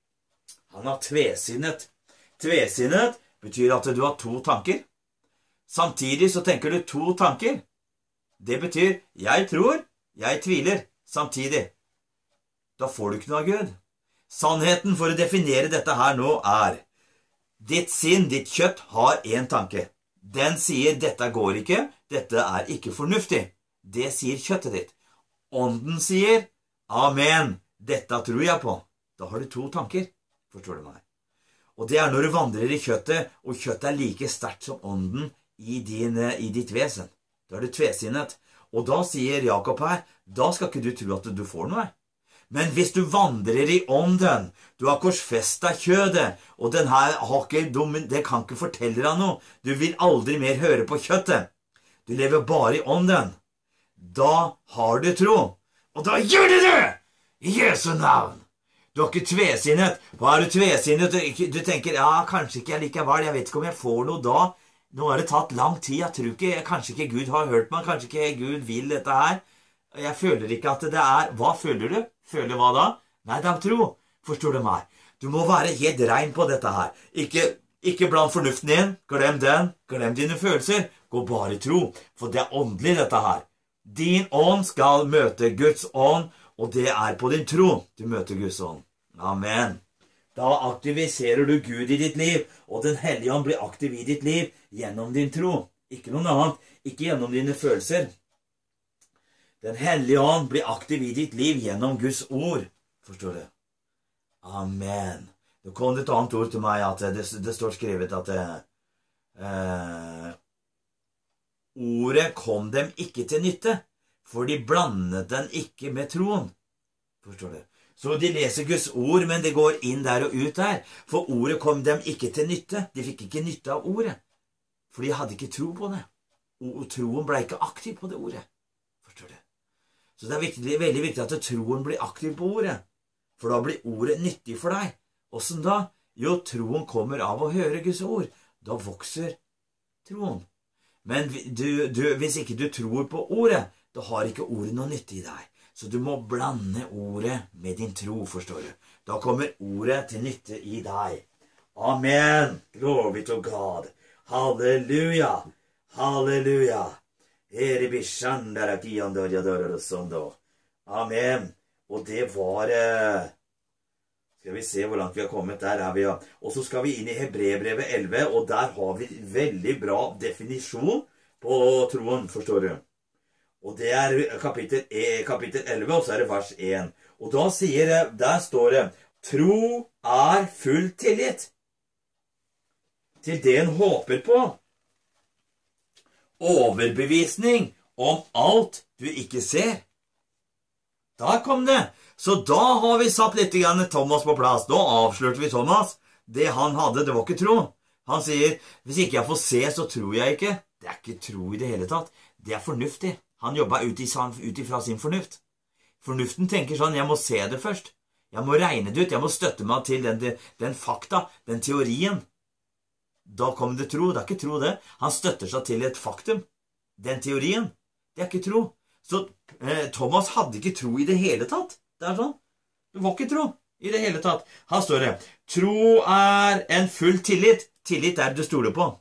Han er tvesinnet. Tvesinnet betyr at du har to tanker. Samtidig så tenker du to tanker. Det betyr, jeg tror, jeg tviler, samtidig. Da får du ikke noe av Gud. Sannheten for å definere dette her nå er, ditt sinn, ditt kjøtt har en tanke. Den sier, dette går ikke, dette er ikke fornuftig. Det sier kjøttet ditt. Ånden sier, amen, dette tror jeg på. Da har du to tanker, forstår du meg. Og det er når du vandrer i kjøttet, og kjøttet er like sterkt som ånden i, din, i ditt vesen. Da er du tvesinnet. Og da sier Jakob her, da skal ikke du tro at du får noe. Men hvis du vandrer i ånden, du har korsfestet kjødet, og den her har ikke, det kan ikke fortelle deg noe. Du vil aldri mer høre på kjøttet. Du lever bare i ånden. Da har du tro. Og da gjør du det! I Jesu navn. Du har ikke tvesinnet. Hva er du tvesinnet? Du tenker, ja, kanskje ikke jeg likevel, jeg vet ikke om jeg får noe da. Nå har det tatt lang tid, jeg tror ikke, kanskje ikke Gud har hørt meg, kanskje ikke Gud vil dette her. Jeg føler ikke at det er, hva føler du? Føler hva da? Nei, det er tro, forstår du meg. Du må være helt rein på dette her. Ikke, ikke bland fornuften din, glem den, glem dine følelser, gå bare tro, for det er åndelig dette her. Din ånd skal møte Guds ånd, og det er på din tro du møter Guds ånd. Amen. Da aktiviserer du Gud i ditt liv, og den hellige ånd blir aktiv i ditt liv gjennom din tro. Ikke noen annet, ikke gjennom dine følelser. Den hellige ånd blir aktiv i ditt liv gjennom Guds ord. Forstår du? Amen. Nå kom det et annet ord til meg, at det, det står skrevet at eh, ordet kom dem ikke til nytte, for de blandet den ikke med troen. Forstår du? Så de leser Guds ord, men det går inn der og ut der. For ordet kom dem ikke til nytte. De fikk ikke nytte av ordet. For de hadde ikke tro på det. Og troen ble ikke aktiv på det ordet. Forstår du? Så det er viktig, veldig viktig at troen blir aktiv på ordet. For da blir ordet nyttig for deg. Hvordan da? Jo, troen kommer av å høre Guds ord. Da vokser troen. Men du, du, hvis ikke du tror på ordet, da har ikke ordet noe nytte i deg. Så du må blande ordet med din tro, forstår du. Da kommer ordet til nytte i deg. Amen. Glory to God. Halleluja. Halleluja. Amen. Og det var... Skal vi se hvor langt vi har kommet. Der er vi, ja. Og så skal vi inn i Hebreerbrevet elleve, og der har vi veldig bra definisjon på troen, forstår du. Og det er kapittel, kapittel elleve, og så er det vers én. Og da sier det, der står det, tro er full tillit til det en håper på. Overbevisning om alt du ikke ser. Der kom det. Så da har vi satt litt grann Thomas på plass. Da avslørte vi Thomas. Det han hadde, det var ikke tro. Han sier, hvis ikke jeg får se, så tror jeg ikke. Det er ikke tro i det hele tatt. Det er fornuftig. Han jobbet ut ifra sin fornuft. Fornuften tenker sånn, jeg må se det først. Jeg må regne det ut, jeg må støtte meg til den, den fakta, den teorien. Da kommer det tro, det er ikke tro det. Han støtter seg til et faktum. Den teorien, det er ikke tro. Så eh, Thomas hadde ikke tro i det hele tatt. Det er sånn. Det var ikke tro i det hele tatt. Her står det, tro er en full tillit. Tillit er det du stoler på.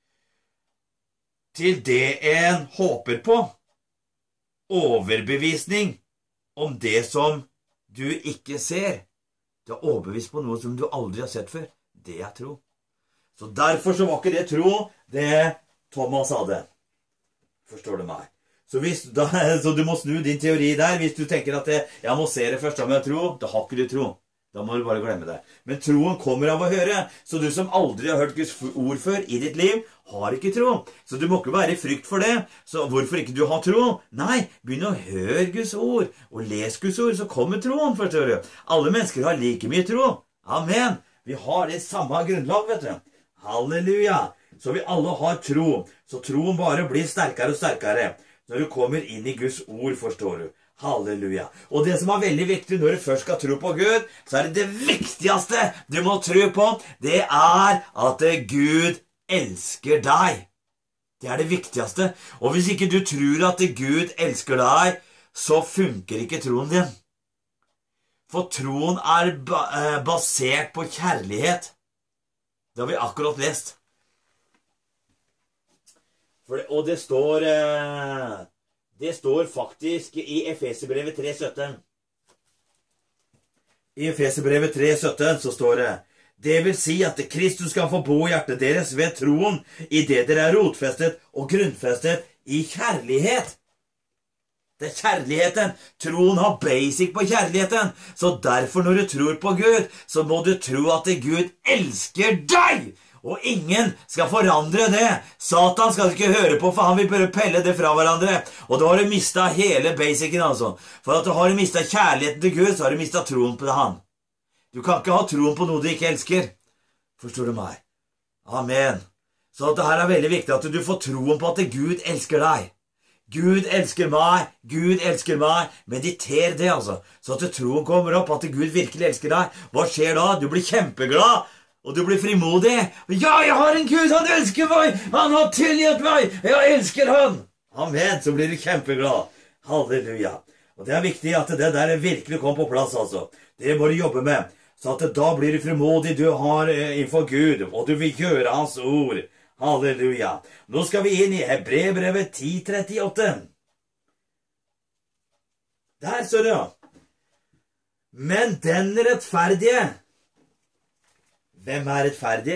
Til det en håper på. Overbevisning om det som du ikke ser. Du er overbevist på noe som du aldri har sett før. Det er tro. Så derfor så var ikke det tro, det Thomas hadde. Forstår du meg? Så, hvis, da, så du må snu din teori der. Hvis du tenker at det, jeg må se det først, da må jeg tro, da har ikke du tro. Da må du bare glemme det. Men troen kommer av å høre. Så du som aldri har hørt Guds ord før i ditt liv, har ikke tro. Så du må ikke være i frykt for det. Så hvorfor ikke du har tro? Nei, begynn å høre Guds ord, og les Guds ord, så kommer troen, forstår du. Alle mennesker har like mye tro. Amen. Vi har det samme grunnlag, vet du. Halleluja. Så vi alle har tro. Så troen bare blir sterkere og sterkere når du kommer inn i Guds ord, forstår du. Halleluja. Og det som er veldig viktig når du først skal tro på Gud, så er det det viktigste du må tro på, det er at Gud elsker deg. Det er det viktigste. Og hvis ikke du tror at Gud elsker deg, så funker ikke troen din. For troen er basert på kjærlighet. Det har vi akkurat lest. For det, og det står... Det står faktisk i Efeserbrevet tre sytten. I Efeserbrevet tre sytten så står det: det vil si at Kristus skal få bo i hjertet deres ved troen, i det dere er rotfestet og grunnfestet i kjærlighet. Det er kjærligheten. Troen har basic på kjærligheten. Så derfor når du tror på Gud, så må du tro at Gud elsker deg. Og ingen skal forandre det. Satan skal ikke høre på, for han vil bare pelle det fra hverandre. Og da har du mistet hele basicen, altså. For at du har mistet kjærligheten til Gud, så har du mistet troen på det han. Du kan ikke ha troen på noe du ikke elsker. Forstår du meg? Amen. Så det her er veldig viktig at du får troen på at Gud elsker deg. Gud elsker meg, Gud elsker meg. Mediter det, altså. Så at troen kommer opp, at Gud virkelig elsker deg. Hva skjer da? Du blir kjempeglad. Og du blir frimodig. Ja, jeg har en Gud, han elsker meg. Han har tilgitt meg. Jeg elsker han. Amen, så blir du kjempeglad. Halleluja. Og det er viktig at det der virkelig kommer på plass, altså. Det må du jobbe med. Så at da blir du frimodig, du har innenfor Gud, og du vil gjøre hans ord. Halleluja. Nå skal vi inn i Hebreerbrevet ti trettiåtte. Der står det, ja. Men den rettferdige... Hvem er rettferdig?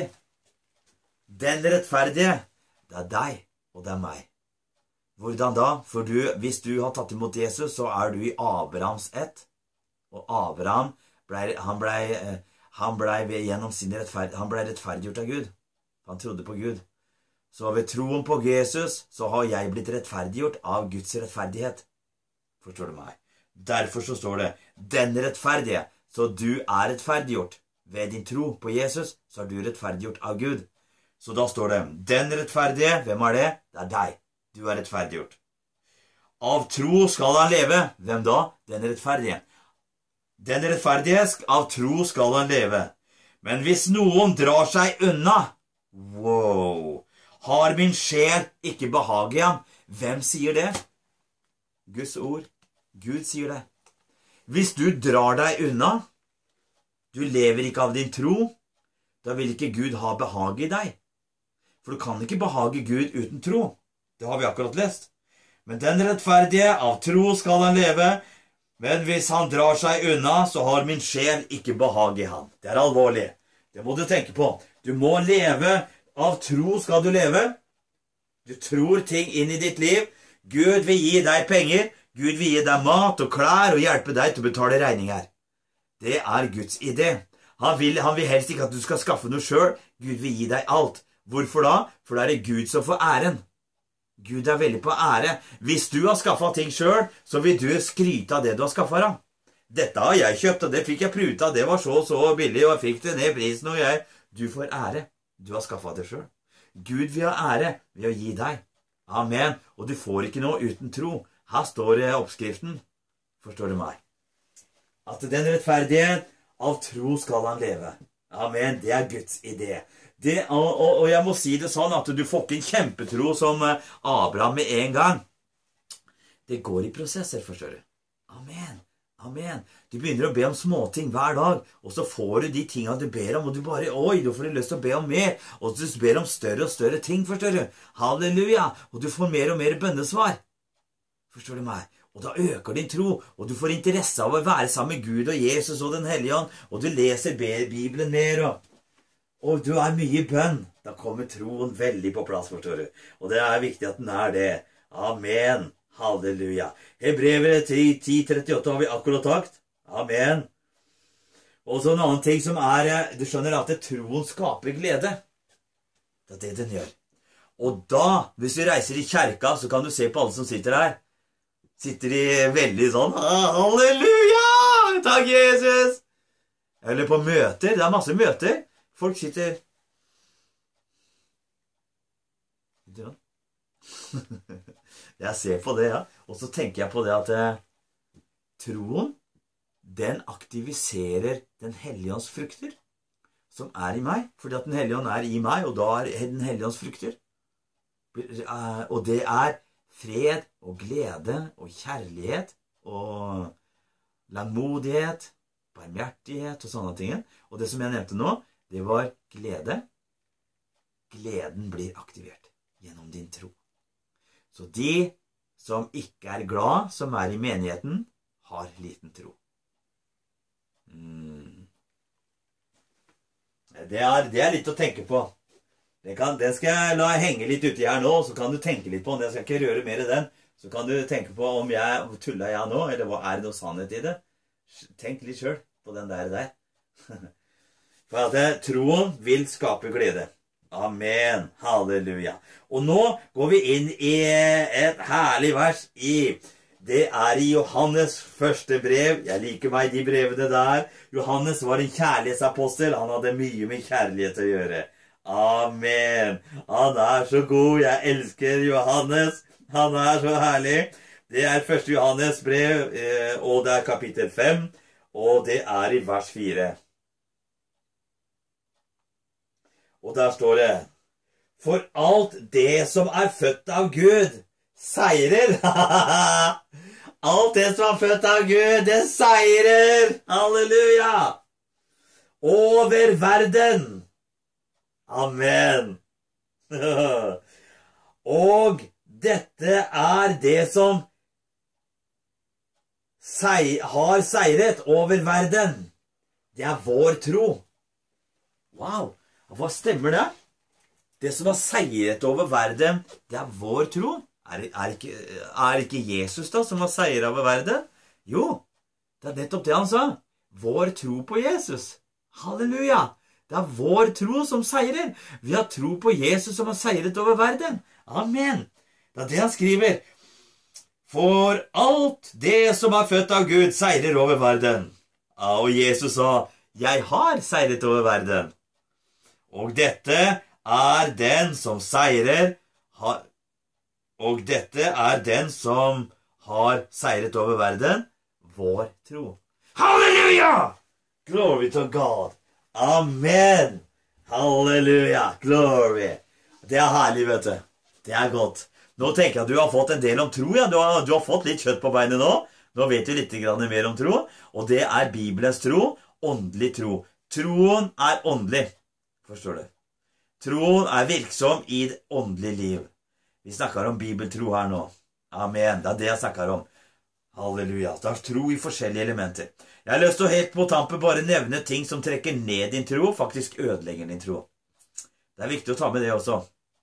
Den rettferdige, det er deg, og det er meg. Hvordan da? For du, hvis du har tatt imot Jesus, så er du i Abrahams ett. Og Abraham, ble, han, ble, han, ble gjennom sin rettferd, han ble rettferdiggjort av Gud. Han trodde på Gud. Så ved troen på Jesus, så har jeg blitt rettferdiggjort av Guds rettferdighet. Forstår du meg? Derfor så står det, den rettferdige, så du er rettferdiggjort. Ved din tro på Jesus, så er du rettferdiggjort av Gud. Så da står det, den rettferdige, hvem er det? Det er deg. Du er rettferdiggjort. Av tro skal han leve. Hvem da? Den rettferdige. Den rettferdige, av tro skal han leve. Men hvis noen drar seg unna, wow, har min sjel ikke behag i ham. Hvem sier det? Guds ord. Gud sier det. Hvis du drar deg unna, du lever ikke av din tro, da vil ikke Gud ha behag i deg. For du kan ikke behage Gud uten tro. Det har vi akkurat lest. Men den rettferdige, av tro skal han leve, men hvis han drar seg unna, så har min sjel ikke behag i han. Det er alvorlig. Det må du tenke på. Du må leve, av tro skal du leve. Du tror ting inn i ditt liv. Gud vil gi deg penger, Gud vil gi deg mat og klær og hjelpe deg til å betale regninger. Det er Guds idé. Han vil, han vil helst ikke at du skal skaffe noe selv. Gud vil gi deg alt. Hvorfor da? For det er Gud som får æren. Gud er veldig på ære. Hvis du har skaffet ting selv, så vil du skryte av det du har skaffet ham. Dette har jeg kjøpt, og det fikk jeg pruta. Det var så så billig, og jeg fikk det ned prisen, og jeg... Du får ære. Du har skaffet det selv. Gud vil ha ære ved å gi deg. Amen. Og du får ikke noe uten tro. Her står det oppskriften. Forstår du meg? At den rettferdige, av tro skal han leve. Amen, det er Guds idé. Det, og, og, og jeg må si det sånn at du får ikke en kjempetro som Abraham med en gang. Det går i prosesser, forstår du. Amen, amen. Du begynner å be om småting hver dag, og så får du de tingene du ber om, og du bare, oi, da får du lyst til å be om mer, og du ber om større og større ting, forstår du. Halleluja, og du får mer og mer bønnesvar. Forstår du meg? Og da øker din tro, og du får interesse av å være sammen med Gud og Jesus og den hellige ånd, og du leser Bibelen mer, og, og du er mye i bønn. Da kommer troen veldig på plass, forstår du. Og det er viktig at den er det. Amen. Halleluja. Hebreerbrevet ti trettiåtte har vi akkurat sagt. Amen. Og så en annen ting som er, du skjønner at troen skaper glede. Det er det den gjør. Og da, hvis du reiser i kjerka, så kan du se på alle som sitter her. Sitter de veldig sånn, halleluja, takk Jesus. Eller på møter, det er masse møter. Folk sitter... Jeg ser på det, ja. Og så tenker jeg på det at eh, troen, den aktiviserer den hellige ånds frukter, som er i meg, fordi at den hellige ånd er i meg, og da er den hellige ånds frukter. Og det er fred og glede og kjærlighet og langmodighet, barmhjertighet og sånne ting. Og det som jeg nevnte nå, det var glede. Gleden blir aktivert gjennom din tro. Så de som ikke er glad, som er i menigheten, har liten tro. Mm. Det, er, det er litt å tenke på. Det, kan, det skal jeg la henge litt uti her nå, så kan du tenke litt på den. Jeg skal ikke røre mer i den. Så kan du tenke på om jeg tuller jeg nå, eller er det noe sannhet i det. Tenk litt selv på den der der. For at troen vil skape glede. Amen. Halleluja. Og nå går vi inn i et herlig vers i, det er i Johannes første brev. Jeg liker meg de brevene der. Johannes var en kjærlighetsapostel. Han hadde mye med kjærlighet å gjøre. Amen. Han er så god. Jeg elsker Johannes. Han er så herlig. Det er første Johannes brev, og det er kapittel fem, og det er i vers fire. Og der står det, for alt det som er født av Gud, seirer. Alt det som er født av Gud, det seirer. Halleluja. Over verden. Amen. Og dette er det som sei, har seiret over verden. Det er vår tro. Wow. Hva stemmer det? Det som har seiret over verden, det er vår tro. Er, er, ikke, er ikke Jesus da som har seiret over verden? Jo, det er nettopp det han sa. Vår tro på Jesus. Halleluja! Det er vår tro som seirer. Vi har tro på Jesus som har seiret over verden. Amen! Det er det han skriver. For alt det som er født av Gud seirer over verden. Ja, og Jesus sa, jeg har seiret over verden. Og dette er den som seirer, og dette er den som har seiret over verden, vår tro. Halleluja! Glory to God. Amen. Halleluja. Glory. Det er herlig, vet du. Det er godt. Nå tenker jeg at du har fått en del om tro, ja. Du har, du har fått litt kjøtt på beinet nå. Nå vet du litt mer om tro, og det er Bibelens tro, åndelig tro. Troen er åndelig. Forstår du? Troen er virksom i det åndelige liv. Vi snakker om bibeltro her nå. Amen. Det er det jeg snakker om. Halleluja. Det er tro i forskjellige elementer. Jeg har lyst til å helt på tampen bare nevne ting som trekker ned din tro, faktisk ødelegger din tro. Det er viktig å ta med det også.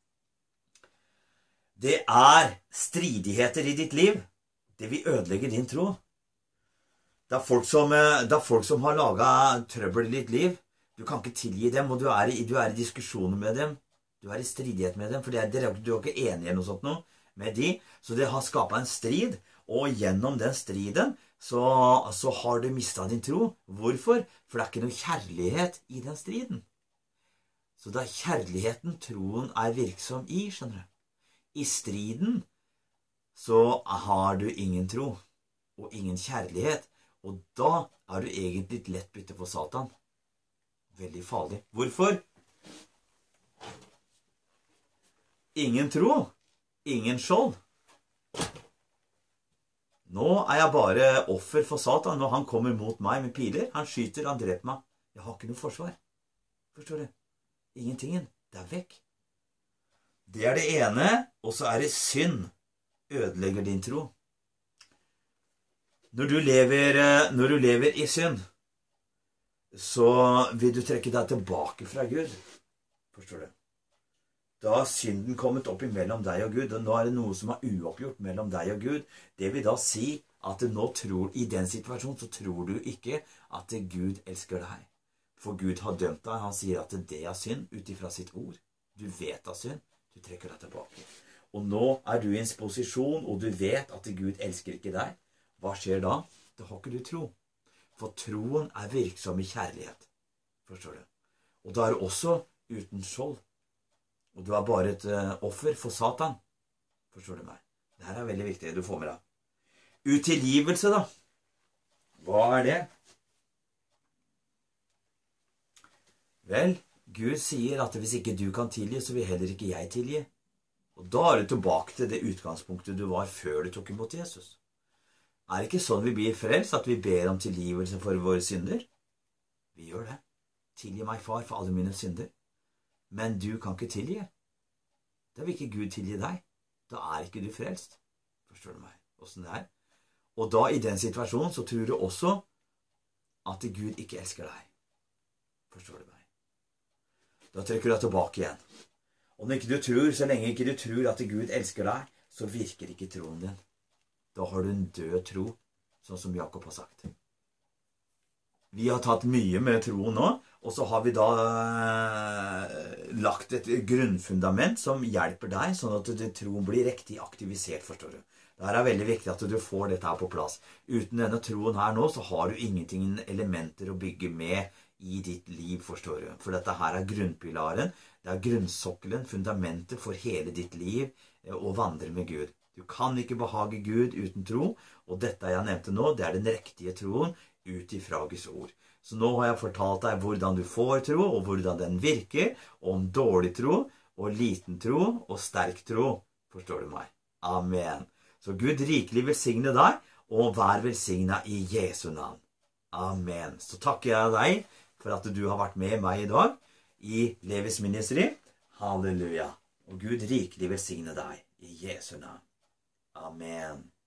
Det er stridigheter i ditt liv. Det vil ødelegge din tro. Det er folk som, det er folk som har laget trøbbel i ditt liv. Du kan ikke tilgi dem, og du er, i, du er i diskusjoner med dem. Du er i stridighet med dem, for er, du er ikke enig i noe sånt nå med de. Så det har skapet en strid, og gjennom den striden så, så har du mistet din tro. Hvorfor? For det er ikke noe kjærlighet i den striden. Så det er kjærligheten troen er virksom i, skjønner du. I striden så har du ingen tro, og ingen kjærlighet, og da er du egentlig et lett bytte for Satan. Veldig farlig. Hvorfor? Ingen tro, ingen skjold. Nå er jeg bare offer for Satan når han kommer mot meg med piler. Han skyter, han dreper meg. Jeg har ikke noe forsvar. Forstår du? Ingentingen. Det er vekk. Det er det ene, og så er det synd. Ødelegger din tro. Når du lever, når du lever i synd, så vil du trekke deg tilbake fra Gud. Forstår du? Da har synden kommet opp imellom deg og Gud, og nå er det noe som er uoppgjort mellom deg og Gud. Det vil da si at nå tror, i den situasjonen så tror du ikke at Gud elsker deg. For Gud har dømt deg. Han sier at det er synd ut ifra sitt ord. Du vet av synd. Du trekker deg tilbake. Og nå er du i en posisjon, og du vet at Gud elsker ikke deg. Hva skjer da? Da har ikke du tro. For troen er virksom i kjærlighet. Forstår du? Og da er du også uten skjold. Og du er bare et uh, offer for Satan. Forstår du meg? Dette er veldig viktig du får med deg. Utilgivelse da. Hva er det? Vel, Gud sier at hvis ikke du kan tilgi, så vil heller ikke jeg tilgi. Og da er du tilbake til det utgangspunktet du var før du tok imot Jesus. Er det ikke sånn vi blir frelst, at vi ber om tilgivelse for våre synder? Vi gjør det. Tilgi meg, far, for alle mine synder. Men du kan ikke tilgi. Da vil ikke Gud tilgi deg. Da er ikke du frelst. Forstår du meg? Hvordan det er? Og da i den situasjonen så tror du også at Gud ikke elsker deg. Forstår du meg? Da trekker du deg tilbake igjen. Og når ikke du tror, så lenge ikke du tror at Gud elsker deg, så virker ikke troen din. Da har du en død tro, sånn som Jakob har sagt. Vi har tatt mye med troen nå, og så har vi da eh, lagt et grunnfundament som hjelper deg, sånn at troen blir riktig aktivisert, forstår du. Det er veldig viktig at du får dette her på plass. Uten denne troen her nå, så har du ingenting elementer å bygge med i ditt liv, forstår du. For dette her er grunnpilaren, det er grunnsokkelen, fundamentet for hele ditt liv å vandre med Gud. Du kan ikke behage Gud uten tro, og dette jeg nevnte nå, det er den riktige troen ut ifra Guds ord. Så nå har jeg fortalt deg hvordan du får tro, og hvordan den virker, og om dårlig tro, og liten tro, og sterk tro. Forstår du meg? Amen. Så Gud rikelig velsigne deg, og vær velsignet i Jesu navn. Amen. Så takker jeg deg for at du har vært med meg i dag i Levis Ministry. Halleluja. Og Gud rikelig velsigne deg i Jesu navn. Amen.